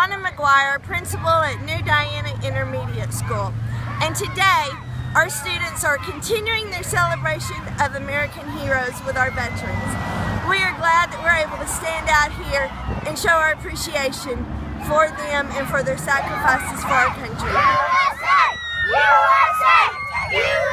Donna McGuire, principal at New Diana Intermediate School. And today, our students are continuing their celebration of American heroes with our veterans. We are glad that we're able to stand out here and show our appreciation for them and for their sacrifices for our country. USA! USA! USA!